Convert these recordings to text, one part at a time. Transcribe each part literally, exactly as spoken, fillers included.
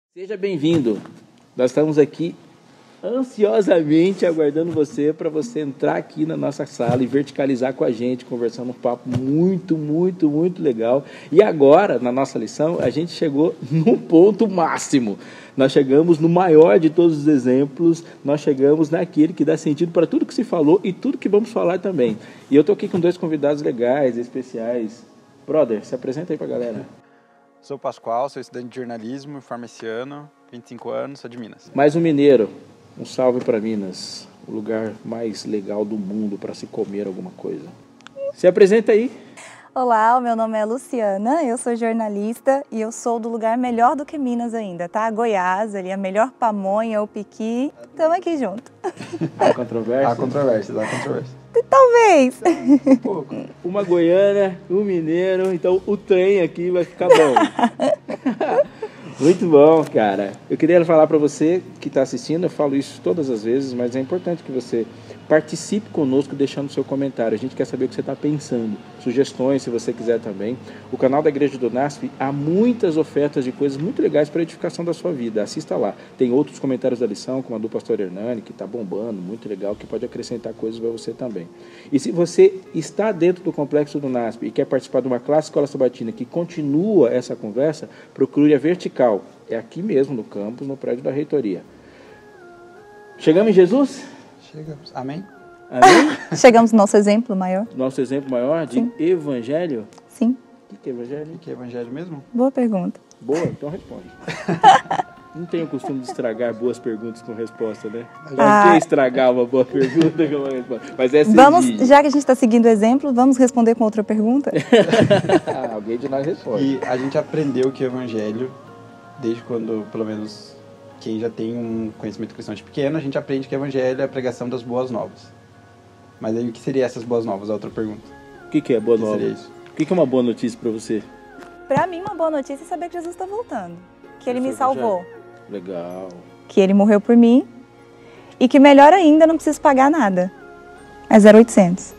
Seja bem-vindo. Nós estamos aqui ansiosamente aguardando você para você entrar aqui na nossa sala e verticalizar com a gente, conversando um papo muito, muito, muito legal. E agora, na nossa lição, a gente chegou no ponto máximo. Nós chegamos no maior de todos os exemplos, nós chegamos naquele que dá sentido para tudo que se falou e tudo que vamos falar também. E eu estou aqui com dois convidados legais, especiais. Brother, se apresenta aí para a galera. Sou o Pascoal, sou estudante de jornalismo, formo esse ano, vinte e cinco anos, sou de Minas. Mais um mineiro, um salve para Minas, o lugar mais legal do mundo para se comer alguma coisa. Se apresenta aí. Olá, o meu nome é Luciana, eu sou jornalista e eu sou do lugar melhor do que Minas ainda, tá? Goiás, ali a melhor pamonha, o piqui, estamos aqui junto. Há controvérsia? Há controvérsia, há controvérsia. Talvez. Um pouco. Uma goiana, um mineiro, então o trem aqui vai ficar bom. Muito bom, cara. Eu queria falar para você que está assistindo, eu falo isso todas as vezes, mas é importante que você participe conosco deixando seu comentário. A gente quer saber o que você está pensando. Sugestões, se você quiser também. O canal da Igreja do NASP há muitas ofertas de coisas muito legais para a edificação da sua vida. Assista lá. Tem outros comentários da lição, como a do pastor Hernani, que está bombando, muito legal, que pode acrescentar coisas para você também. E se você está dentro do complexo do NASP e quer participar de uma classe Escola Sabatina que continua essa conversa, procure a Vertical. É aqui mesmo no campus, no prédio da reitoria. Chegamos em Jesus? Chegamos. Amém? Amém? Chegamos no nosso exemplo maior. Nosso exemplo maior de Sim. Evangelho? Sim. O que é Evangelho? O que é evangelho mesmo? Boa pergunta. Boa, então responde. Não tenho o costume de estragar boas perguntas com resposta, né? Já Ah. quer estragar uma boa pergunta com uma resposta. Mas essa Vamos, exige. já que a gente está seguindo o exemplo, vamos responder com outra pergunta? Ah, alguém de nós responde. E a gente aprendeu que o evangelho, desde quando, pelo menos, quem já tem um conhecimento cristão de pequeno, a gente aprende que o evangelho é a pregação das boas novas. Mas aí o que seria essas boas novas? A outra pergunta. O que, que é boa O que nova? seria isso? O que, que é uma boa notícia para você? Para mim, uma boa notícia é saber que Jesus está voltando. Que Ele me Isso é salvou. evangelho? Legal. Que Ele morreu por mim. E que, melhor ainda, não preciso pagar nada. É zero oitocentos.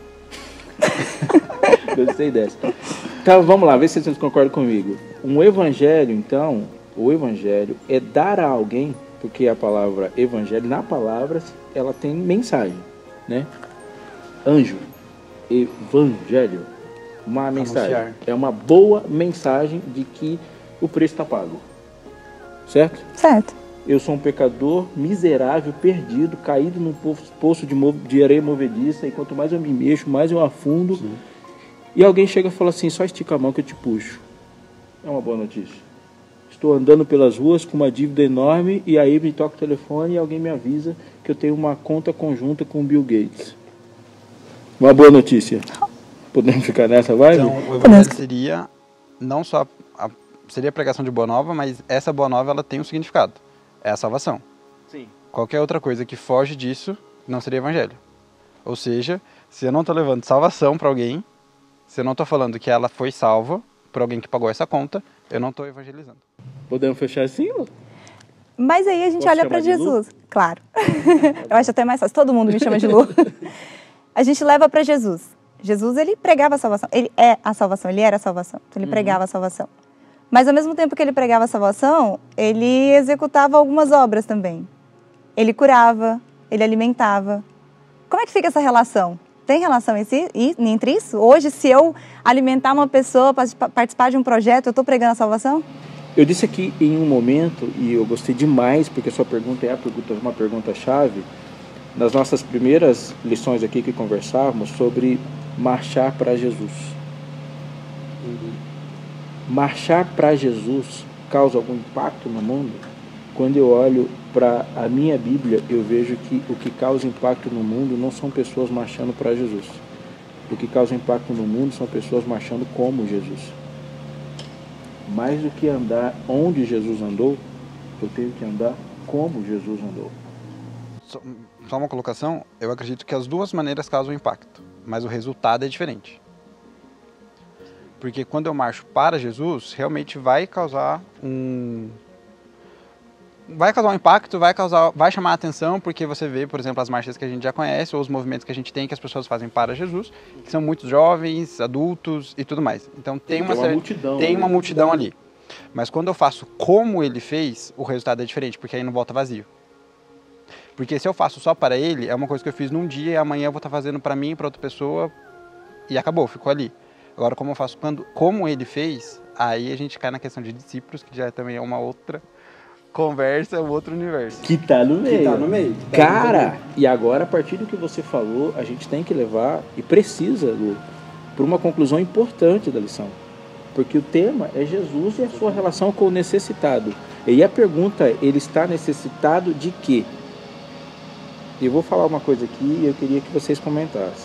Gostei dessa. Então, vamos lá, vê se vocês concordam comigo. Um evangelho, então, o evangelho é dar a alguém, porque a palavra evangelho, na palavra, ela tem mensagem, né? Anjo, evangelho, uma mensagem. Anunciar. É uma boa mensagem de que o preço está pago. Certo? Certo. Eu sou um pecador miserável, perdido, caído num poço poço de, mo- de areia movediça, e quanto mais eu me mexo, mais eu afundo. Sim. E alguém chega e fala assim, só estica a mão que eu te puxo. É uma boa notícia. Estou andando pelas ruas com uma dívida enorme e aí me toca o telefone e alguém me avisa que eu tenho uma conta conjunta com o Bill Gates. Uma boa notícia. Podemos ficar nessa vibe? Então, o evangelho seria não só a, seria a pregação de boa nova, mas essa boa nova ela tem um significado. É a salvação. Sim. Qualquer outra coisa que foge disso não seria evangelho. Ou seja, se eu não estou levando salvação para alguém, se eu não estou falando que ela foi salva por alguém que pagou essa conta, eu não estou evangelizando. Podemos fechar assim, Lu? Mas aí a gente Posso olha chamar para de Jesus. Claro. Eu acho até mais fácil. Todo mundo me chama de Lu. A gente leva para Jesus. Jesus, ele pregava a salvação. Ele é a salvação. Ele era a salvação. Então, ele Uhum. pregava a salvação. Mas, ao mesmo tempo que ele pregava a salvação, ele executava algumas obras também. Ele curava, ele alimentava. Como é que fica essa relação? Tem relação em si, e- entre isso? Hoje, se eu alimentar uma pessoa, pa- participar de um projeto, eu estou pregando a salvação? Eu disse aqui em um momento, e eu gostei demais, porque a sua pergunta é a pergunta, uma pergunta-chave, nas nossas primeiras lições aqui que conversávamos sobre marchar para Jesus. Marchar para Jesus causa algum impacto no mundo? Quando eu olho para a minha Bíblia, eu vejo que o que causa impacto no mundo não são pessoas marchando para Jesus. O que causa impacto no mundo são pessoas marchando como Jesus. Mais do que andar onde Jesus andou, eu tenho que andar como Jesus andou. Só, só uma colocação, eu acredito que as duas maneiras causam impacto, mas o resultado é diferente. Porque quando eu marcho para Jesus, realmente vai causar um... Vai causar um impacto, vai, causar, vai chamar a atenção, porque você vê, por exemplo, as marchas que a gente já conhece, ou os movimentos que a gente tem, que as pessoas fazem para Jesus, que são muitos jovens, adultos e tudo mais. Então tem, Tem uma, uma cer- multidão tem ali. uma multidão ali. Mas quando eu faço como ele fez, o resultado é diferente, porque aí não volta vazio. Porque se eu faço só para ele, é uma coisa que eu fiz num dia e amanhã eu vou estar fazendo para mim, para outra pessoa e acabou, ficou ali. Agora, como eu faço quando, como ele fez, aí a gente cai na questão de discípulos, que já também é uma outra conversa, um outro universo. Que tá no meio. Que tá no meio. Tá Cara, no meio. e agora, a partir do que você falou, a gente tem que levar, e precisa, Lu, para uma conclusão importante da lição. Porque o tema é Jesus e a sua relação com o necessitado. E a pergunta é, ele está necessitado de quê? Eu vou falar uma coisa aqui e eu queria que vocês comentassem.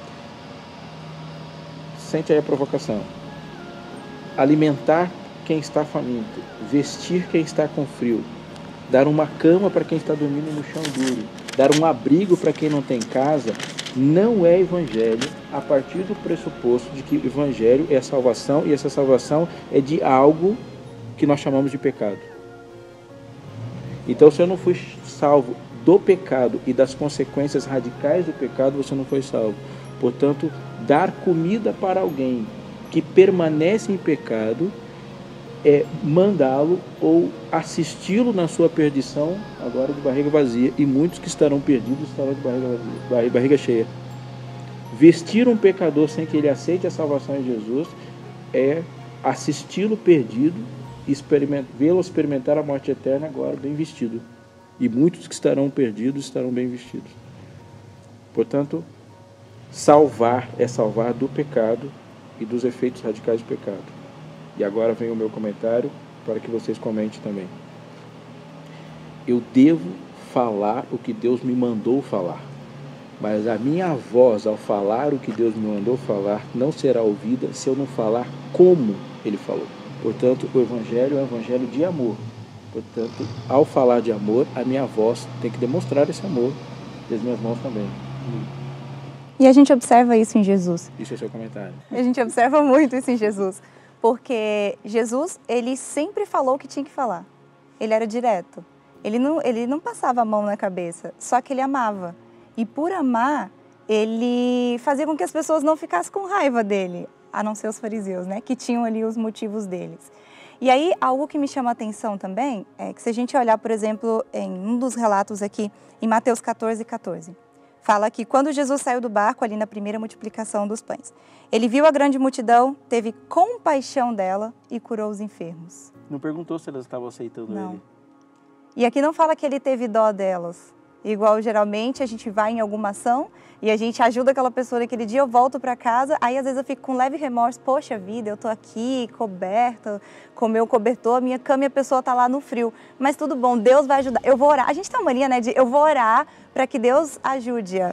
Sente aí a provocação. Alimentar quem está faminto, vestir quem está com frio, dar uma cama para quem está dormindo no chão duro, dar um abrigo para quem não tem casa, não é evangelho a partir do pressuposto de que o evangelho é a salvação e essa salvação é de algo que nós chamamos de pecado. Então, se eu não fui salvo do pecado e das consequências radicais do pecado, você não foi salvo. Portanto, dar comida para alguém que permanece em pecado é mandá-lo ou assisti-lo na sua perdição, agora de barriga vazia, e muitos que estarão perdidos estarão de barriga vazia, barriga cheia. Vestir um pecador sem que ele aceite a salvação em Jesus é assisti-lo perdido e vê-lo experimentar a morte eterna agora bem vestido. E muitos que estarão perdidos estarão bem vestidos. Portanto, salvar é salvar do pecado e dos efeitos radicais do pecado. E agora vem o meu comentário para que vocês comentem também. Eu devo falar o que Deus me mandou falar, mas a minha voz ao falar o que Deus me mandou falar não será ouvida se eu não falar como Ele falou. Portanto, o Evangelho é um Evangelho de amor. Portanto, ao falar de amor, a minha voz tem que demonstrar esse amor e as minhas mãos também. E a gente observa isso em Jesus. Isso é o seu comentário. A gente observa muito isso em Jesus. Porque Jesus, ele sempre falou o que tinha que falar. Ele era direto. Ele não, ele não passava a mão na cabeça, só que ele amava. E por amar, ele fazia com que as pessoas não ficassem com raiva dele, a não ser os fariseus, né? Que tinham ali os motivos deles. E aí, algo que me chama a atenção também é que se a gente olhar, por exemplo, em um dos relatos aqui, em Mateus quatorze, quatorze, fala que quando Jesus saiu do barco, ali na primeira multiplicação dos pães, ele viu a grande multidão, teve compaixão dela e curou os enfermos. Não perguntou se elas estavam aceitando Não. ele. E aqui não fala que ele teve dó delas. Igual, geralmente, a gente vai em alguma ação e a gente ajuda aquela pessoa naquele dia, eu volto para casa, aí às vezes eu fico com leve remorso, poxa vida, eu tô aqui, coberta, com meu cobertor, a minha cama e a pessoa tá lá no frio. Mas tudo bom, Deus vai ajudar. Eu vou orar. A gente tem uma mania, né, de eu vou orar para que Deus ajude-a.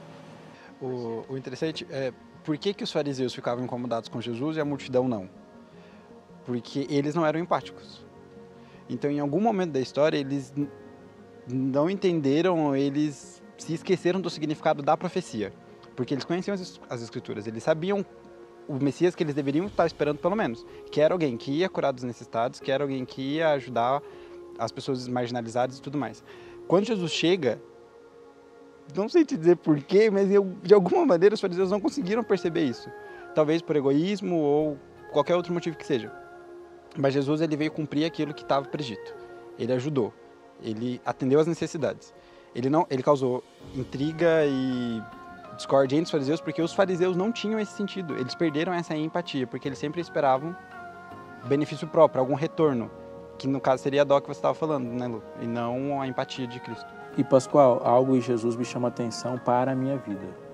O, o interessante é por que, que os fariseus ficavam incomodados com Jesus e a multidão não? Porque eles não eram empáticos. Então, em algum momento da história, eles não entenderam, eles se esqueceram do significado da profecia. Porque eles conheciam as, as escrituras, eles sabiam o Messias que eles deveriam estar esperando pelo menos, que era alguém que ia curar dos necessitados, que era alguém que ia ajudar as pessoas marginalizadas e tudo mais. Quando Jesus chega, não sei te dizer porquê, mas eu, de alguma maneira os fariseus não conseguiram perceber isso. Talvez por egoísmo ou qualquer outro motivo que seja. Mas Jesus, ele veio cumprir aquilo que estava predito. Ele ajudou. Ele atendeu às necessidades. Ele, não, ele causou intriga e discórdia entre os fariseus porque os fariseus não tinham esse sentido. Eles perderam essa empatia, porque eles sempre esperavam benefício próprio, algum retorno. Que no caso seria a dó que você estava falando, né, Lu? E não a empatia de Cristo. E Pascoal, algo em Jesus me chama atenção para a minha vida.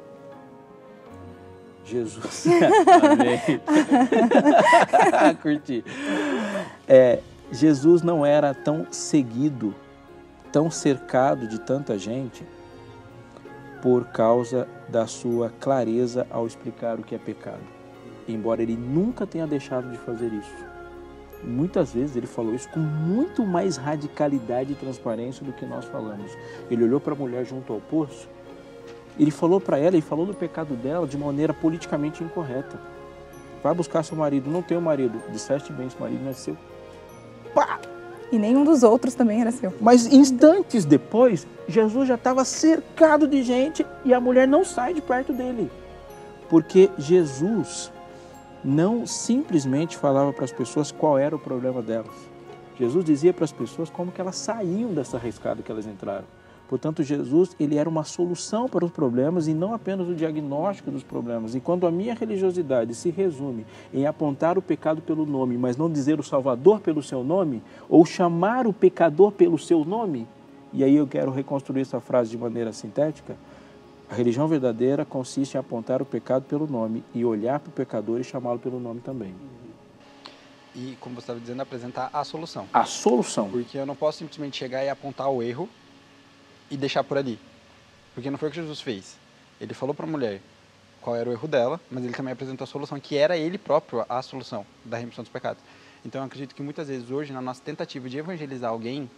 Jesus. Amém. Curti. É, Jesus não era tão seguido, tão cercado de tanta gente por causa da sua clareza ao explicar o que é pecado. Embora ele nunca tenha deixado de fazer isso. Muitas vezes ele falou isso com muito mais radicalidade e transparência do que nós falamos. Ele olhou para a mulher junto ao poço, ele falou para ela e falou do pecado dela de maneira politicamente incorreta. Vai buscar seu marido, não tem o marido, disseste bem, seu marido não é seu. Pá! E nenhum dos outros também era seu. Mas instantes depois, Jesus já estava cercado de gente e a mulher não sai de perto dele. Porque Jesus não simplesmente falava para as pessoas qual era o problema delas. Jesus dizia para as pessoas como que elas saíam dessa arriscada que elas entraram. Portanto, Jesus, ele era uma solução para os problemas e não apenas o diagnóstico dos problemas. E quando a minha religiosidade se resume em apontar o pecado pelo nome, mas não dizer o Salvador pelo seu nome, ou chamar o pecador pelo seu nome, e aí eu quero reconstruir essa frase de maneira sintética, a religião verdadeira consiste em apontar o pecado pelo nome e olhar para o pecador e chamá-lo pelo nome também. E, como você estava dizendo, apresentar a solução. A solução. Porque eu não posso simplesmente chegar e apontar o erro e deixar por ali. Porque não foi o que Jesus fez. Ele falou para a mulher qual era o erro dela, mas ele também apresentou a solução, que era ele próprio a solução da remissão dos pecados. Então, eu acredito que muitas vezes hoje, na nossa tentativa de evangelizar alguém,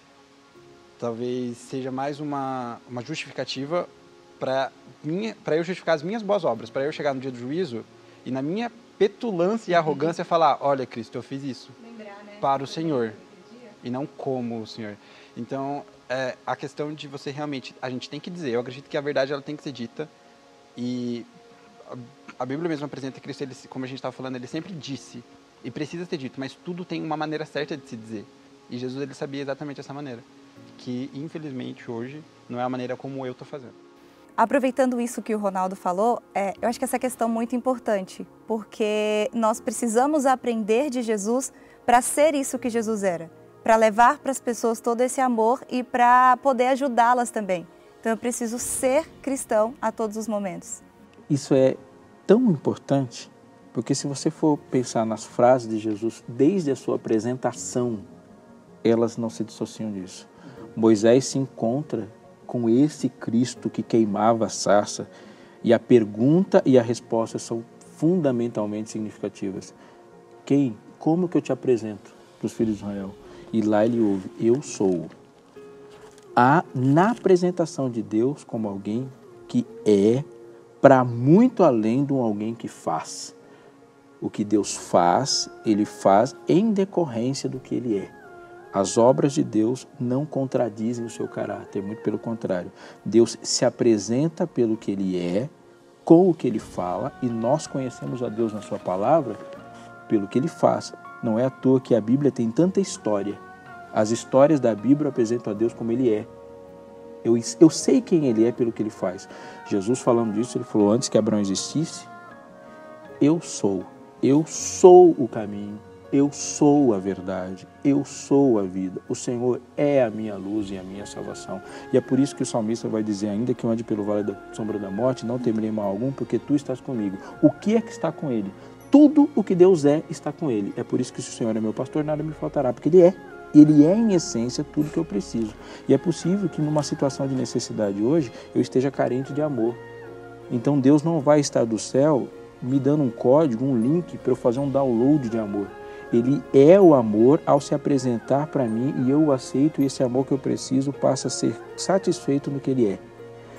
talvez seja mais uma, uma justificativa para eu justificar as minhas boas obras, para eu chegar no dia do juízo e na minha petulância e arrogância falar, olha, Cristo, eu fiz isso Lembrar, né? para o Senhor e não como o Senhor. Então, é, a questão de você realmente, a gente tem que dizer, eu acredito que a verdade ela tem que ser dita e a, a Bíblia mesmo apresenta Cristo, ele, como a gente estava falando, ele sempre disse e precisa ser dito, mas tudo tem uma maneira certa de se dizer. E Jesus, ele sabia exatamente essa maneira, que infelizmente hoje não é a maneira como eu estou fazendo. Aproveitando isso que o Ronaldo falou, é, eu acho que essa questão é muito importante, porque nós precisamos aprender de Jesus para ser isso que Jesus era, para levar para as pessoas todo esse amor e para poder ajudá-las também. Então eu preciso ser cristão a todos os momentos. Isso é tão importante, porque se você for pensar nas frases de Jesus, desde a sua apresentação, elas não se dissociam disso. Moisés se encontra com esse Cristo que queimava a sarça, e a pergunta e a resposta são fundamentalmente significativas. Quem? Como que eu te apresento para os filhos de Israel? E lá ele ouve, eu sou. Há na apresentação de Deus como alguém que é para muito além de um alguém que faz. O que Deus faz, ele faz em decorrência do que ele é. As obras de Deus não contradizem o seu caráter, muito pelo contrário. Deus se apresenta pelo que ele é, com o que ele fala, e nós conhecemos a Deus na sua palavra pelo que ele faz. Não é à toa que a Bíblia tem tanta história. As histórias da Bíblia apresentam a Deus como ele é. Eu, eu sei quem ele é pelo que ele faz. Jesus, falando disso, ele falou, antes que Abraão existisse, eu sou, eu sou o caminho. Eu sou a verdade, eu sou a vida. O Senhor é a minha luz e a minha salvação. E é por isso que o salmista vai dizer, ainda que eu ande pelo vale da sombra da morte, não temerei mal algum, porque tu estás comigo. O que é que está com ele? Tudo o que Deus é, está com ele. É por isso que se o Senhor é meu pastor, nada me faltará, porque ele é. Ele é, em essência, tudo que eu preciso. E é possível que numa situação de necessidade hoje, eu esteja carente de amor. Então Deus não vai estar do céu me dando um código, um link para eu fazer um download de amor. Ele é o amor ao se apresentar para mim e eu o aceito, e esse amor que eu preciso passa a ser satisfeito no que ele é.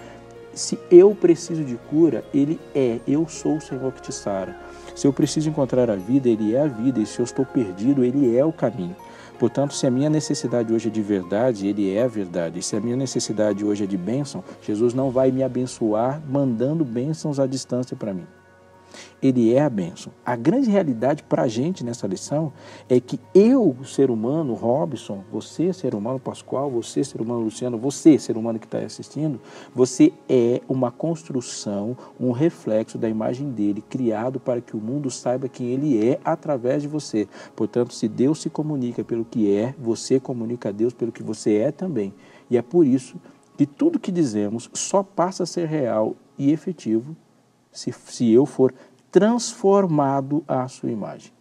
Se eu preciso de cura, ele é. Eu sou o Senhor que te sara. Se eu preciso encontrar a vida, ele é a vida. E se eu estou perdido, ele é o caminho. Portanto, se a minha necessidade hoje é de verdade, ele é a verdade. E se a minha necessidade hoje é de bênção, Jesus não vai me abençoar mandando bênçãos à distância para mim. Ele é a bênção. A grande realidade para a gente nessa lição é que eu, ser humano, Robson, você, ser humano, Pascoal, você, ser humano, Luciano, você, ser humano que está assistindo, você é uma construção, um reflexo da imagem dele, criado para que o mundo saiba quem ele é através de você. Portanto, se Deus se comunica pelo que é, você comunica a Deus pelo que você é também. E é por isso que tudo que dizemos só passa a ser real e efetivo Se, se eu for transformado à sua imagem.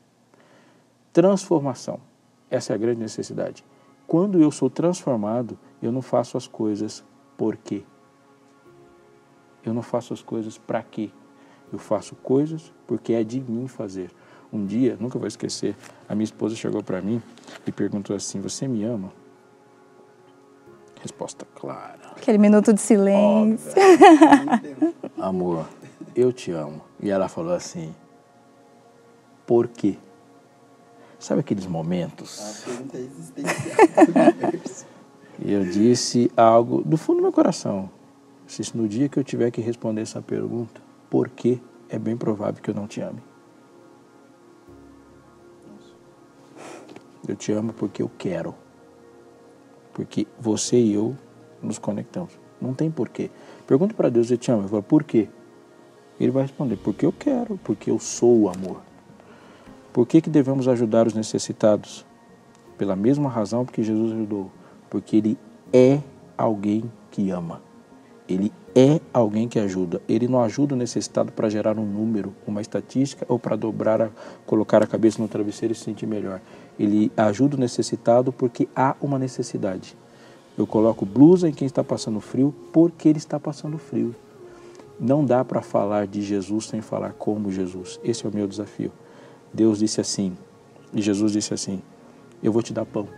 Transformação. Essa é a grande necessidade. Quando eu sou transformado, eu não faço as coisas por quê. Eu não faço as coisas para quê. Eu faço coisas porque é de mim fazer. Um dia, nunca vou esquecer, a minha esposa chegou para mim e perguntou assim, você me ama? Resposta clara. Aquele minuto de silêncio. Amor, eu te amo. E ela falou assim, por quê? Sabe aqueles momentos? A pergunta é existencial. E eu disse algo do fundo do meu coração. Eu disse, no dia que eu tiver que responder essa pergunta, por quê? É bem provável que eu não te ame. Eu te amo porque eu quero. Porque você e eu nos conectamos. Não tem porquê. Pergunta para Deus, eu te amo. Eu falo, por quê? Ele vai responder, porque eu quero, porque eu sou o amor. Por que que devemos ajudar os necessitados? Pela mesma razão porque Jesus ajudou. Porque Ele é alguém que ama. Ele é alguém que ajuda. Ele não ajuda o necessitado para gerar um número, uma estatística ou para dobrar, a, colocar a cabeça no travesseiro e se sentir melhor. Ele ajuda o necessitado porque há uma necessidade. Eu coloco blusa em quem está passando frio porque ele está passando frio. Não dá para falar de Jesus sem falar como Jesus. Esse é o meu desafio. Deus disse assim, e Jesus disse assim, eu vou te dar pão.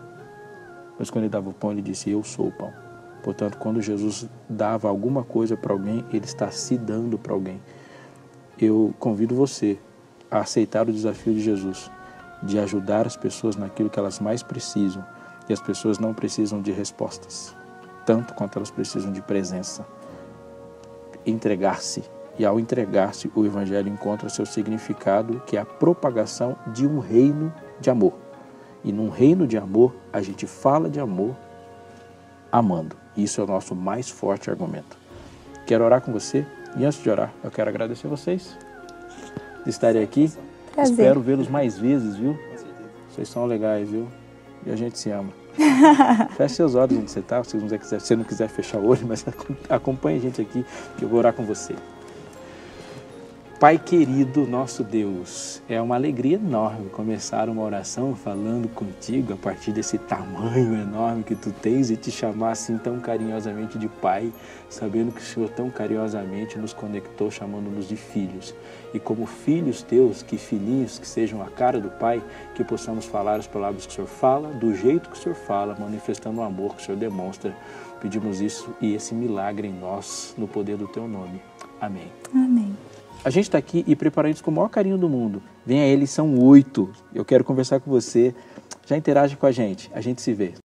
Mas quando ele dava o pão, ele disse, eu sou o pão. Portanto, quando Jesus dava alguma coisa para alguém, ele está se dando para alguém. Eu convido você a aceitar o desafio de Jesus, de ajudar as pessoas naquilo que elas mais precisam. E as pessoas não precisam de respostas, tanto quanto elas precisam de presença. Entregar-se. E ao entregar-se, o Evangelho encontra seu significado, que é a propagação de um reino de amor. E num reino de amor, a gente fala de amor amando. Isso é o nosso mais forte argumento. Quero orar com você. E antes de orar, eu quero agradecer a vocês de estarem aqui. Prazer. Espero vê-los mais vezes, viu? Vocês são legais, viu? E a gente se ama. Feche seus olhos onde você está, se você não quiser, se não quiser fechar o olho, mas acompanhe a gente aqui, que eu vou orar com você. Pai querido, nosso Deus, é uma alegria enorme começar uma oração falando contigo a partir desse tamanho enorme que tu tens e te chamar assim tão carinhosamente de Pai, sabendo que o Senhor tão carinhosamente nos conectou chamando-nos de filhos. E como filhos teus, que filhinhos que sejam a cara do Pai, que possamos falar as palavras que o Senhor fala, do jeito que o Senhor fala, manifestando o amor que o Senhor demonstra. Pedimos isso e esse milagre em nós, no poder do teu nome. Amém. Amém. A gente está aqui e preparando isso com o maior carinho do mundo. Venha eles, são oito. Eu quero conversar com você. Já interage com a gente. A gente se vê.